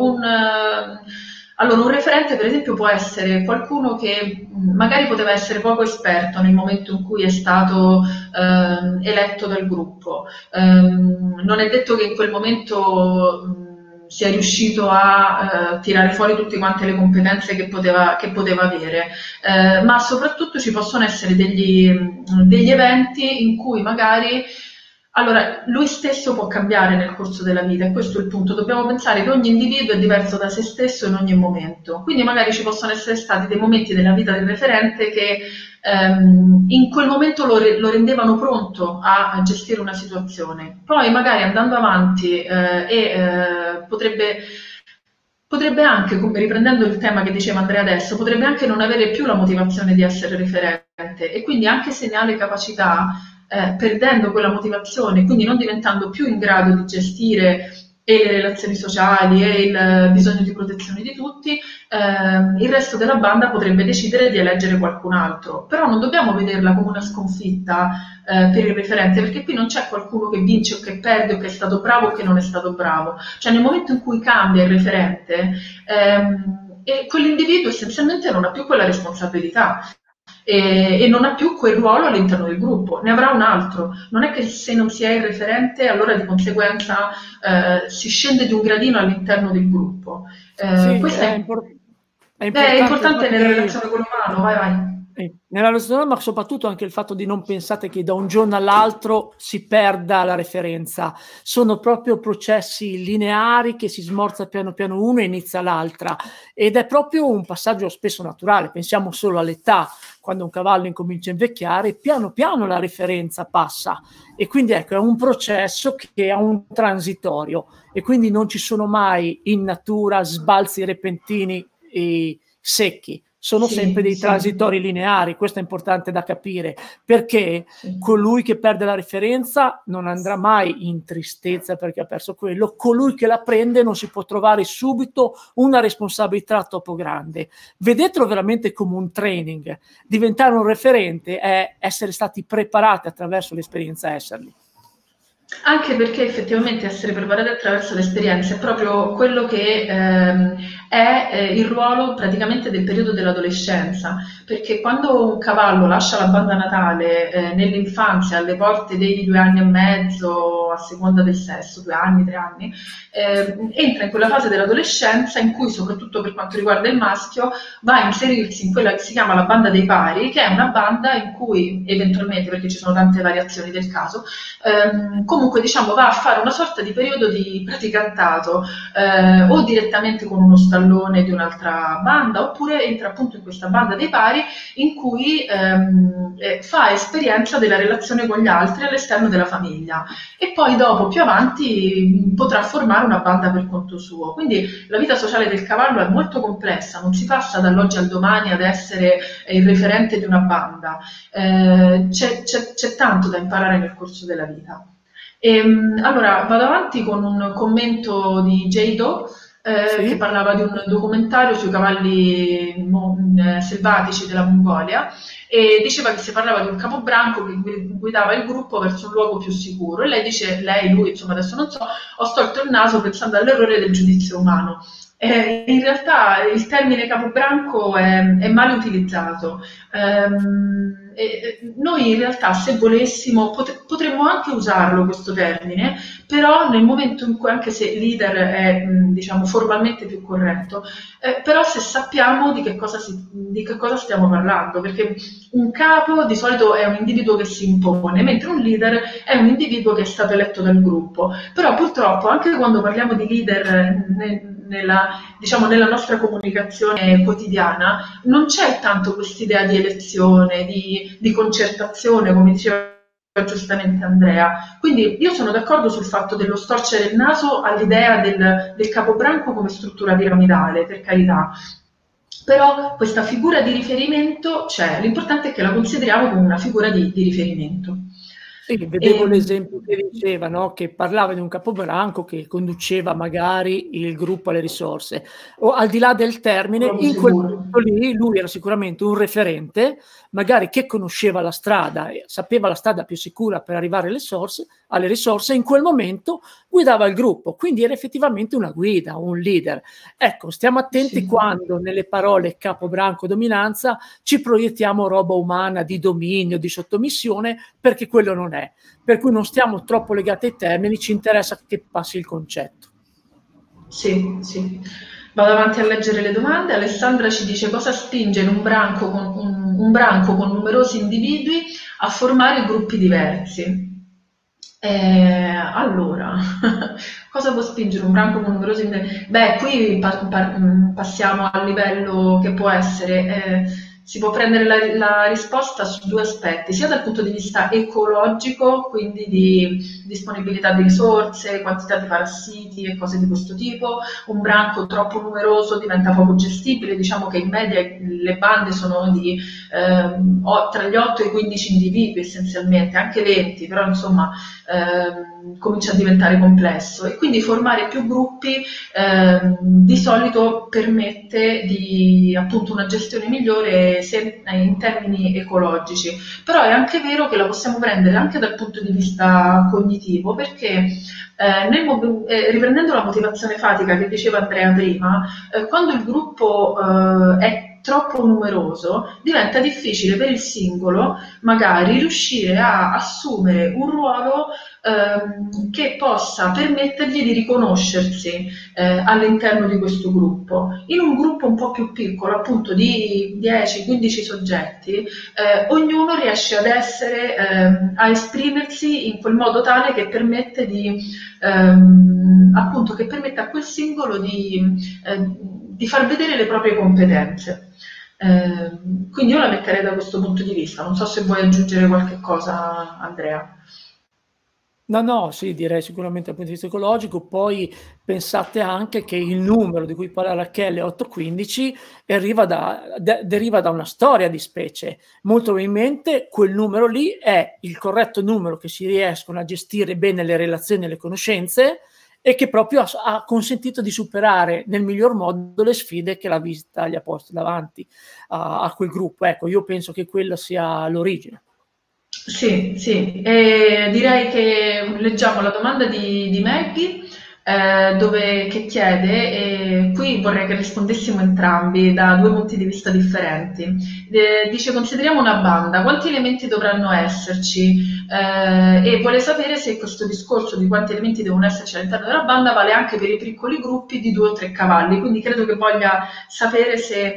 S1: allora, un referente, per esempio, può essere qualcuno che magari poteva essere poco esperto nel momento in cui è stato eletto dal gruppo. Non è detto che in quel momento sia riuscito a tirare fuori tutte quante le competenze che poteva avere, ma soprattutto ci possono essere degli eventi in cui magari allora, lui stesso può cambiare nel corso della vita e questo è il punto. Dobbiamo pensare che ogni individuo è diverso da se stesso in ogni momento. Quindi magari ci possono essere stati dei momenti della vita del referente che in quel momento lo rendevano pronto a gestire una situazione. Poi magari andando avanti potrebbe anche, riprendendo il tema che diceva Andrea adesso, potrebbe anche non avere più la motivazione di essere referente e quindi anche se ne ha le capacità, perdendo quella motivazione, quindi non diventando più in grado di gestire e le relazioni sociali e il bisogno di protezione di tutti, il resto della banda potrebbe decidere di eleggere qualcun altro. Però non dobbiamo vederla come una sconfitta per il referente, perché qui non c'è qualcuno che vince o che perde o che è stato bravo o che non è stato bravo. Cioè nel momento in cui cambia il referente, e quell'individuo essenzialmente non ha più quella responsabilità. E non ha più quel ruolo all'interno del gruppo, ne avrà un altro. Non è che se non si è il referente allora di conseguenza si scende di un gradino all'interno del gruppo.
S2: Sì,
S1: Questo
S2: è
S1: importante
S2: importante,
S1: nella relazione con l'umano, vai.
S2: Nella relazione, ma soprattutto anche il fatto di non pensate che da un giorno all'altro si perda la referenza. Sono proprio processi lineari che si smorza piano piano uno e inizia l'altra. Ed è proprio un passaggio spesso naturale. Pensiamo solo all'età. Quando un cavallo incomincia a invecchiare, piano piano la referenza passa. E quindi ecco, è un processo che ha un transitorio. E quindi non ci sono mai in natura sbalzi repentini e secchi. Sono sempre dei transitori lineari, questo è importante da capire, perché colui che perde la referenza non andrà mai in tristezza perché ha perso quello, colui che la prende non si può trovare subito una responsabilità troppo grande. Vedetelo veramente come un training. Diventare un referente è essere stati preparati attraverso l'esperienza a esserli.
S1: Anche perché effettivamente essere preparati attraverso l'esperienza è proprio quello che è il ruolo praticamente del periodo dell'adolescenza, perché quando un cavallo lascia la banda natale nell'infanzia, alle porte dei 2 anni e mezzo, a seconda del sesso, 2 anni, 3 anni, entra in quella fase dell'adolescenza in cui, soprattutto per quanto riguarda il maschio, va a inserirsi in quella che si chiama la banda dei pari, che è una banda in cui eventualmente, perché ci sono tante variazioni del caso, comunque diciamo va a fare una sorta di periodo di praticantato o direttamente con uno stagista tallone di un'altra banda, oppure entra appunto in questa banda dei pari in cui fa esperienza della relazione con gli altri all'esterno della famiglia e poi dopo più avanti potrà formare una banda per conto suo. Quindi la vita sociale del cavallo è molto complessa, non si passa dall'oggi al domani ad essere il referente di una banda, c'è tanto da imparare nel corso della vita. Allora vado avanti con un commento di Jay Doe che
S2: Sì?
S1: parlava di un documentario sui cavalli selvatici della Mongolia e diceva che si parlava di un capobranco che guidava il gruppo verso un luogo più sicuro e lei dice, lui, insomma adesso non so, ho storto il naso pensando all'errore del giudizio umano. In realtà il termine capobranco è male utilizzato. Noi in realtà se volessimo potremmo anche usarlo questo termine, però nel momento in cui, anche se leader è diciamo formalmente più corretto, però se sappiamo di che cosa stiamo parlando, perché un capo di solito è un individuo che si impone, mentre un leader è un individuo che è stato eletto dal gruppo. Però purtroppo anche quando parliamo di leader diciamo, nella nostra comunicazione quotidiana non c'è tanto quest'idea di elezione, di concertazione, come diceva giustamente Andrea. Quindi io sono d'accordo sul fatto dello storcere il naso all'idea del capobranco come struttura piramidale, per carità. Però questa figura di riferimento c'è, l'importante è che la consideriamo come una figura di riferimento.
S2: Sì, vedevo l'esempio che diceva, no? Che parlava di un capobranco che conduceva magari il gruppo alle risorse. O al di là del termine, in quel momento lì lui era sicuramente un referente, magari che conosceva la strada, sapeva la strada più sicura per arrivare alle risorse, in quel momento guidava il gruppo. Quindi era effettivamente una guida, un leader. Ecco, stiamo attenti quando nelle parole capobranco dominanza ci proiettiamo roba umana di dominio, di sottomissione, perché quello non è. Per cui non stiamo troppo legati ai termini, ci interessa che passi il concetto.
S1: Sì, sì. Vado avanti a leggere le domande. Alessandra ci dice cosa spinge un branco con numerosi individui a formare gruppi diversi. Allora, cosa può spingere un branco con numerosi individui? Beh, qui passiamo al livello che può essere si può prendere la risposta su due aspetti, sia dal punto di vista ecologico, quindi di disponibilità di risorse, quantità di parassiti e cose di questo tipo. Un branco troppo numeroso diventa poco gestibile, diciamo che in media le bande sono tra gli 8 e i 15 individui essenzialmente, anche 20, però insomma comincia a diventare complesso e quindi formare più gruppi di solito permette appunto una gestione migliore in termini ecologici, però è anche vero che la possiamo prendere anche dal punto di vista cognitivo perché riprendendo la motivazione fatica che diceva Andrea prima, quando il gruppo è troppo numeroso diventa difficile per il singolo magari riuscire a assumere un ruolo che possa permettergli di riconoscersi all'interno di questo gruppo. In un gruppo un po' più piccolo, appunto di 10-15 soggetti, ognuno riesce ad a esprimersi in quel modo tale che permette appunto che permette a quel singolo di far vedere le proprie competenze. Quindi io la metterei da questo punto di vista. Non so se vuoi aggiungere qualche cosa, Andrea.
S2: No, sì, direi sicuramente dal punto di vista ecologico. Poi pensate anche che il numero di cui parla Rachele, 8-15, deriva da una storia di specie. Molto probabilmente quel numero lì è il corretto numero che si riescono a gestire bene le relazioni e le conoscenze e che proprio ha consentito di superare nel miglior modo le sfide che la vita gli ha posto davanti a quel gruppo. Ecco, io penso che quella sia l'origine.
S1: Sì, sì, direi che leggiamo la domanda di Maggie che chiede, e qui vorrei che rispondessimo entrambi da due punti di vista differenti. Dice, consideriamo una banda, quanti elementi dovranno esserci? E vuole sapere se questo discorso di quanti elementi devono esserci all'interno della banda vale anche per i piccoli gruppi di 2 o 3 cavalli, quindi credo che voglia sapere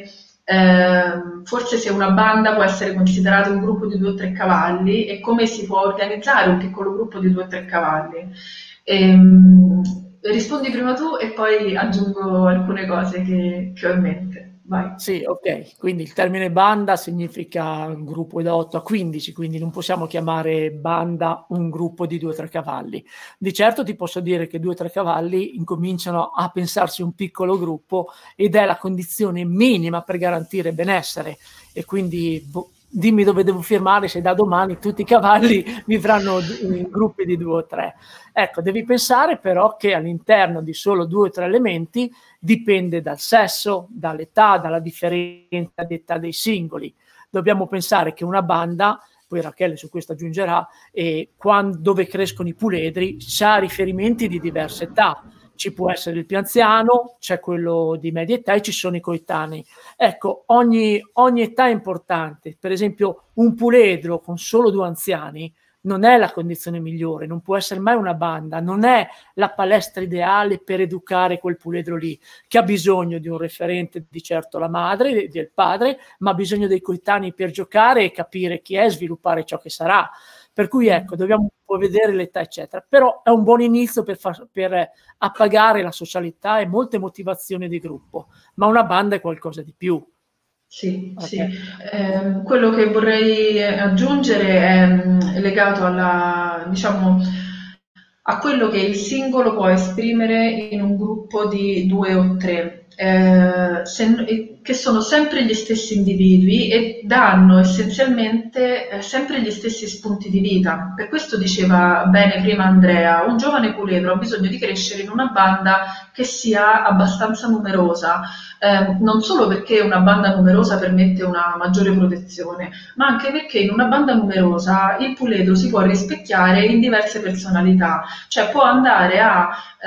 S1: forse se una banda può essere considerata un gruppo di 2 o 3 cavalli e come si può organizzare un piccolo gruppo di 2 o 3 cavalli. rispondi prima tu e poi aggiungo alcune cose che ho in mente. Vai.
S2: Sì, ok, quindi il termine banda significa un gruppo da 8 a 15, quindi non possiamo chiamare banda un gruppo di 2 o 3 cavalli. Di certo ti posso dire che 2 o 3 cavalli incominciano a pensarsi un piccolo gruppo ed è la condizione minima per garantire benessere, e quindi dimmi dove devo firmare se da domani tutti i cavalli vivranno in gruppi di 2 o 3. Ecco, devi pensare però che all'interno di solo 2 o 3 elementi dipende dal sesso, dall'età, dalla differenza di età dei singoli. Dobbiamo pensare che una banda, poi Rachele su questo aggiungerà, dove crescono i puledri, c'ha riferimenti di diverse età. Ci può essere il più anziano, c'è quello di media età e ci sono i coetanei. Ecco, ogni età è importante. Per esempio, un puledro con solo 2 anziani non è la condizione migliore, non può essere mai una banda, non è la palestra ideale per educare quel puledro lì, che ha bisogno di un referente, di certo la madre, del padre, ma ha bisogno dei coetanei per giocare e capire chi è, sviluppare ciò che sarà. Per cui ecco, dobbiamo un po' vedere l'età, eccetera. Però è un buon inizio per appagare la socialità e molte motivazioni di gruppo, ma una banda è qualcosa di più.
S1: Sì,
S2: Okay.
S1: sì. Quello che vorrei aggiungere è legato diciamo, a quello che il singolo può esprimere in un gruppo di 2 o 3, che sono sempre gli stessi individui e danno essenzialmente sempre gli stessi spunti di vita. Per questo diceva bene prima Andrea, un giovane puledro ha bisogno di crescere in una banda che sia abbastanza numerosa, non solo perché una banda numerosa permette una maggiore protezione, ma anche perché in una banda numerosa il puledro si può rispecchiare in diverse personalità, cioè può andare a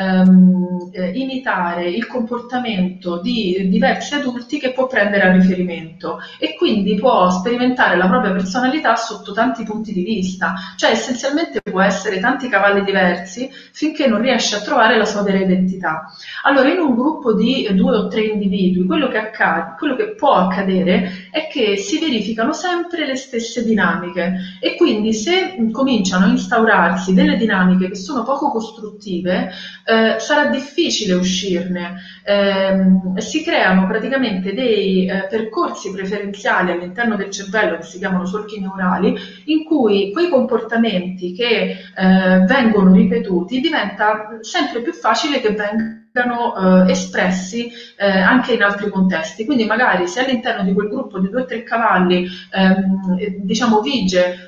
S1: imitare il comportamento di diversi adulti che può prendere a riferimento e quindi può sperimentare la propria personalità sotto tanti punti di vista, cioè essenzialmente può essere tanti cavalli diversi finché non riesce a trovare la sua vera identità. Allora in un gruppo di 2 o 3 individui quello che può accadere è che si verificano sempre le stesse dinamiche e quindi se cominciano a instaurarsi delle dinamiche che sono poco costruttive, sarà difficile uscirne. Si creano praticamente dei percorsi preferenziali all'interno del cervello che si chiamano solchi neurali, in cui quei comportamenti che vengono ripetuti diventa sempre più facile che vengano espressi anche in altri contesti. Quindi magari se all'interno di quel gruppo di 2 o 3 cavalli diciamo vige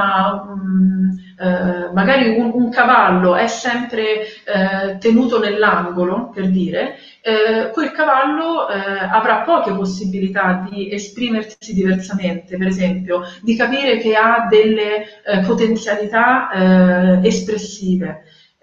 S1: magari un cavallo è sempre tenuto nell'angolo, per dire, quel cavallo avrà poche possibilità di esprimersi diversamente, per esempio, di capire che ha delle potenzialità espressive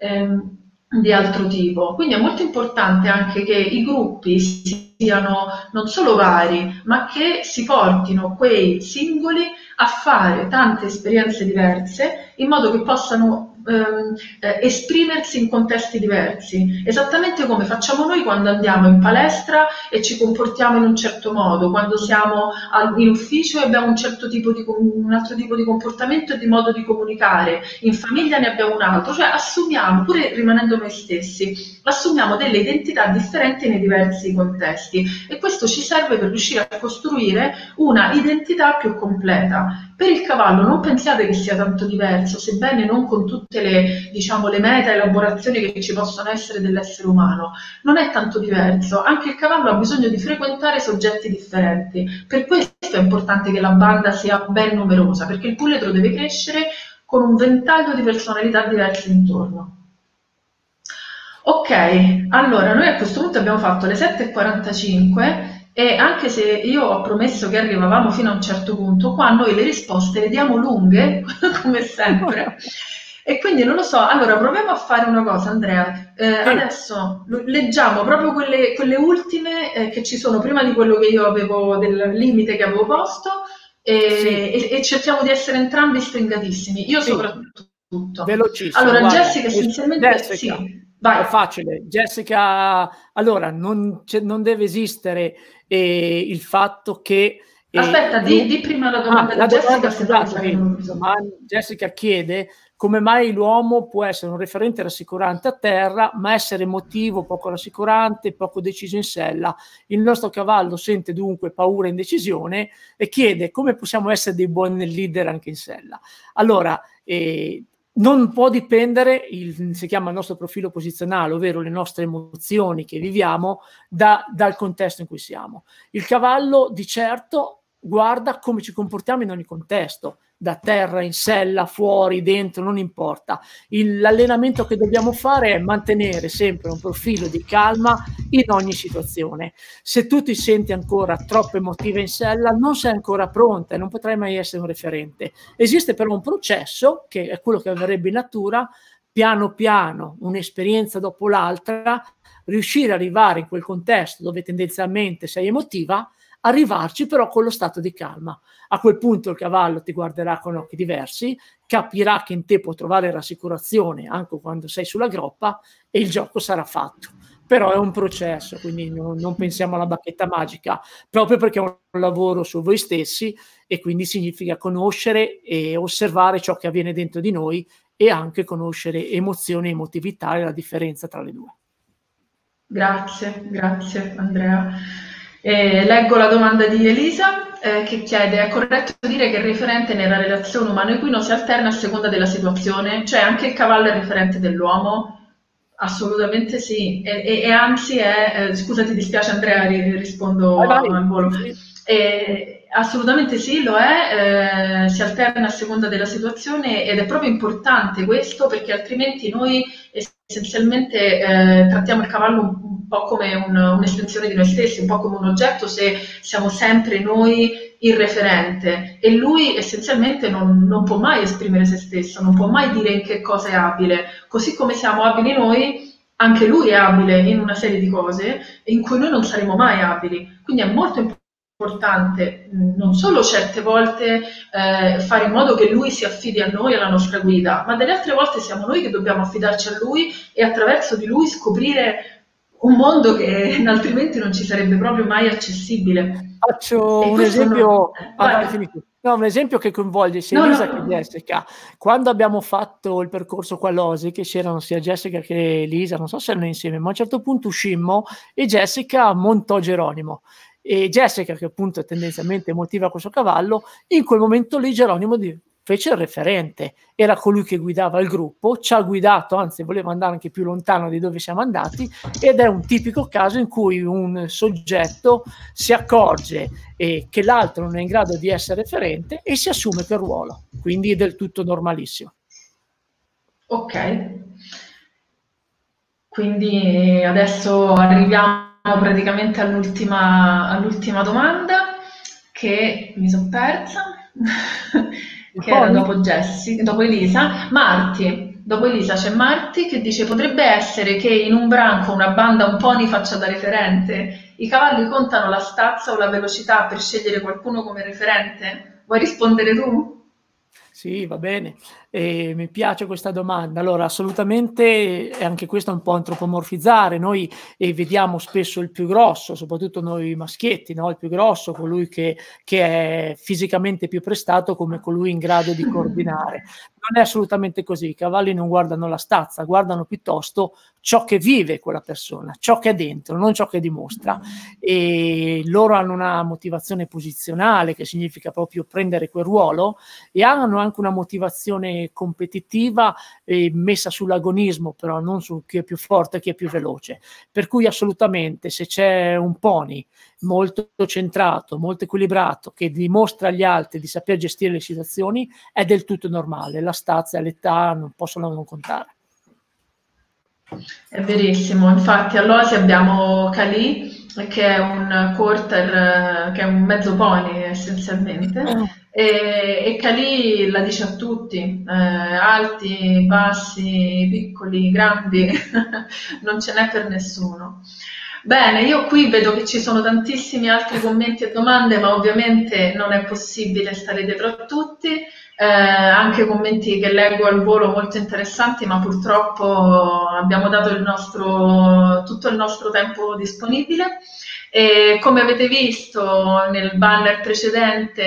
S1: di altro tipo. Quindi è molto importante anche che i gruppi siano non solo vari, ma che si portino quei singoli a fare tante esperienze diverse in modo che possano esprimersi in contesti diversi, esattamente come facciamo noi quando andiamo in palestra e ci comportiamo in un certo modo, quando siamo in ufficio e abbiamo un altro tipo di comportamento e di modo di comunicare, in famiglia ne abbiamo un altro, cioè assumiamo, pur rimanendo noi stessi, assumiamo delle identità differenti nei diversi contesti e questo ci serve per riuscire a costruire una identità più completa. Per il cavallo non pensiate che sia tanto diverso, sebbene non con tutte le meta elaborazioni che ci possono essere dell'essere umano. Non è tanto diverso, anche il cavallo ha bisogno di frequentare soggetti differenti. Per questo è importante che la banda sia ben numerosa, perché il puledro deve crescere con un ventaglio di personalità diverse intorno. Ok, allora noi a questo punto abbiamo fatto le 7:45 e anche se io ho promesso che arrivavamo fino a un certo punto, qua noi le risposte le diamo lunghe, come sempre. E quindi non lo so, allora proviamo a fare una cosa, Andrea. Adesso leggiamo proprio quelle ultime che ci sono prima di quello che io avevo, del limite che avevo posto, e cerchiamo di essere entrambi stringatissimi. Io soprattutto.
S2: Velocissimo.
S1: Allora,
S2: Guarda,
S1: Jessica essenzialmente
S2: Jessica,
S1: sì. Vai.
S2: è facile. Jessica, allora, non deve esistere il fatto che...
S1: Aspetta, di prima la domanda di Jessica,
S2: scusate, ma Jessica chiede come mai l'uomo può essere un referente rassicurante a terra, ma essere emotivo, poco rassicurante, poco deciso in sella. Il nostro cavallo sente dunque paura e indecisione e chiede come possiamo essere dei buoni leader anche in sella. Allora, non può dipendere, si chiama il nostro profilo posizionale, ovvero le nostre emozioni che viviamo, dal contesto in cui siamo. Il cavallo di certo guarda come ci comportiamo in ogni contesto, da terra, in sella, fuori, dentro, non importa. L'allenamento che dobbiamo fare è mantenere sempre un profilo di calma in ogni situazione. Se tu ti senti ancora troppo emotiva in sella, non sei ancora pronta e non potrai mai essere un referente. Esiste però un processo, che è quello che avverrebbe in natura, piano piano, un'esperienza dopo l'altra, riuscire ad arrivare in quel contesto dove tendenzialmente sei emotiva, arrivarci però con lo stato di calma. A quel punto il cavallo ti guarderà con occhi diversi, capirà che in te può trovare rassicurazione anche quando sei sulla groppa e il gioco sarà fatto. Però è un processo, quindi non pensiamo alla bacchetta magica, proprio perché è un lavoro su voi stessi e quindi significa conoscere e osservare ciò che avviene dentro di noi e anche conoscere emozioni e emotività e la differenza tra le due.
S1: Grazie Andrea. Leggo la domanda di Elisa che chiede: è corretto dire che il referente nella relazione umano-equino si alterna a seconda della situazione? Cioè anche il cavallo è referente dell'uomo? Assolutamente sì, e anzi scusa, ti dispiace Andrea, rispondo al volo. Assolutamente sì, lo è, si alterna a seconda della situazione ed è proprio importante questo, perché altrimenti noi essenzialmente trattiamo il cavallo un po' come un'estensione di noi stessi, un po' come un oggetto, se siamo sempre noi il referente, e lui essenzialmente non può mai esprimere se stesso, non può mai dire in che cosa è abile, così come siamo abili noi, anche lui è abile in una serie di cose in cui noi non saremo mai abili, quindi è molto importante non solo certe volte fare in modo che lui si affidi a noi e alla nostra guida, ma delle altre volte siamo noi che dobbiamo affidarci a lui e attraverso di lui scoprire un mondo che altrimenti non ci sarebbe proprio mai accessibile.
S2: Faccio un esempio, un esempio che coinvolge sia Elisa che Jessica. Quando abbiamo fatto il percorso qua all'Osi, che c'erano sia Jessica che Elisa, non so se erano insieme, ma a un certo punto uscimmo e Jessica montò Geronimo. E Jessica, che appunto è tendenzialmente emotiva a questo cavallo, in quel momento lì Geronimo fece il referente, era colui che guidava il gruppo, ci ha guidato, anzi voleva andare anche più lontano di dove siamo andati, ed è un tipico caso in cui un soggetto si accorge che l'altro non è in grado di essere referente e si assume quel ruolo, quindi è del tutto normalissimo.
S1: Ok, quindi adesso arriviamo praticamente all'ultima domanda, che mi sono persa. Che era dopo Elisa. Dopo Elisa c'è Marti che dice: potrebbe essere che in un branco una banda un pony faccia da referente? I cavalli contano la stazza o la velocità per scegliere qualcuno come referente? Vuoi rispondere tu?
S2: Sì, va bene. Mi piace questa domanda. Allora, assolutamente, anche questo è un po' antropomorfizzare. Noi vediamo spesso il più grosso, soprattutto noi maschietti, no? Il più grosso, colui che è fisicamente più prestato, come colui in grado di coordinare. Non è assolutamente così. I cavalli non guardano la stazza, guardano piuttosto ciò che vive quella persona, ciò che è dentro, non ciò che dimostra. E loro hanno una motivazione posizionale, che significa proprio prendere quel ruolo, e hanno anche una motivazione competitiva messa sull'agonismo, però non su chi è più forte e chi è più veloce. Per cui assolutamente, se c'è un pony molto centrato, molto equilibrato, che dimostra agli altri di saper gestire le situazioni, è del tutto normale. La stazza e l'età non possono non contare.
S1: È verissimo, infatti all'Osi abbiamo Cali, che è un quarter, che è un mezzo pony essenzialmente, e Cali la dice a tutti, alti, bassi, piccoli, grandi, non ce n'è per nessuno. Bene, io qui vedo che ci sono tantissimi altri commenti e domande, ma ovviamente non è possibile stare dietro a tutti. anche commenti che leggo al volo molto interessanti, ma purtroppo abbiamo dato tutto il nostro tempo disponibile. E come avete visto nel banner precedente,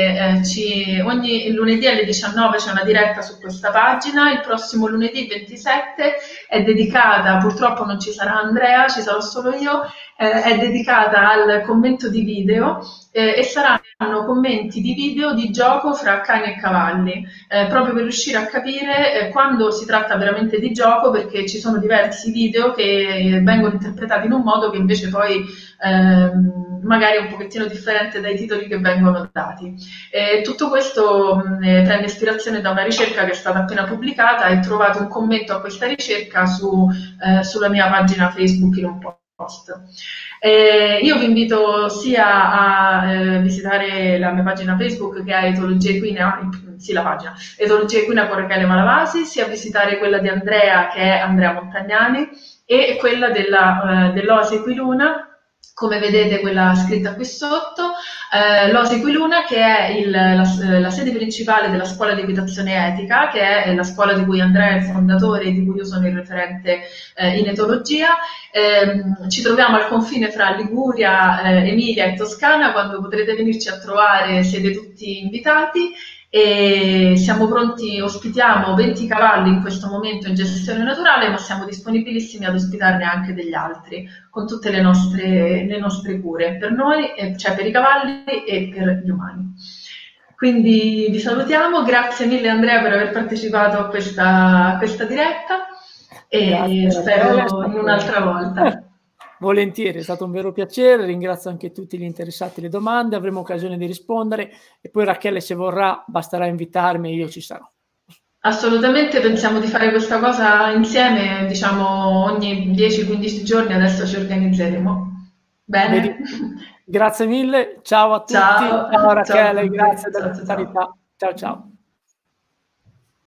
S1: ogni lunedì alle 19 c'è una diretta su questa pagina, il prossimo lunedì 27 è dedicata, purtroppo non ci sarà Andrea, ci sarò solo io, è dedicata al commento di video e saranno commenti di video di gioco fra cani e cavalli, proprio per riuscire a capire quando si tratta veramente di gioco, perché ci sono diversi video che vengono interpretati in un modo che invece poi magari è un pochettino differente dai titoli che vengono dati. Tutto questo prende ispirazione da una ricerca che è stata appena pubblicata e trovate un commento a questa ricerca sulla mia pagina Facebook in un post. Io vi invito sia a visitare la mia pagina Facebook, che è Etologia Equina, sì, la pagina Etologia Equina con Rachele Malavasi, sia a visitare quella di Andrea, che è Andrea Montagnani, e quella dell'Oasi Equiluna, come vedete quella scritta qui sotto, l'Oasi Equiluna, che è la sede principale della scuola di equitazione etica, che è la scuola di cui Andrea è il fondatore e di cui io sono il referente in etologia. Ci troviamo al confine fra Liguria, Emilia e Toscana. Quando potrete venirci a trovare siete tutti invitati. E siamo pronti, ospitiamo 20 cavalli in questo momento in gestione naturale, ma siamo disponibilissimi ad ospitarne anche degli altri, con tutte le nostre cure, per noi, cioè per i cavalli e per gli umani. Quindi vi salutiamo, grazie mille Andrea per aver partecipato a questa diretta e
S2: Grazie,
S1: spero in un'altra volta.
S2: Volentieri, è stato un vero piacere, ringrazio anche tutti gli interessati alle domande, avremo occasione di rispondere e poi Rachele, se vorrà, basterà invitarmi e io ci sarò.
S1: Assolutamente, pensiamo di fare questa cosa insieme, diciamo ogni 10-15 giorni, adesso ci organizzeremo. Bene?
S2: Grazie mille, ciao a tutti, ciao Rachele, grazie dell'ospitalità, ciao ciao.